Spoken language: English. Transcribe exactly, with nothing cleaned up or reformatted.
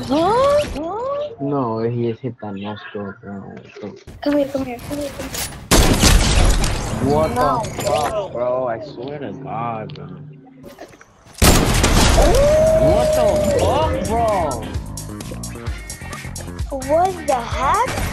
Huh? Huh? No, he is hit that no scope, bro. Come here, come here, come here, come here. What No. the fuck, bro? I swear to God, bro. What the fuck, bro? What the heck?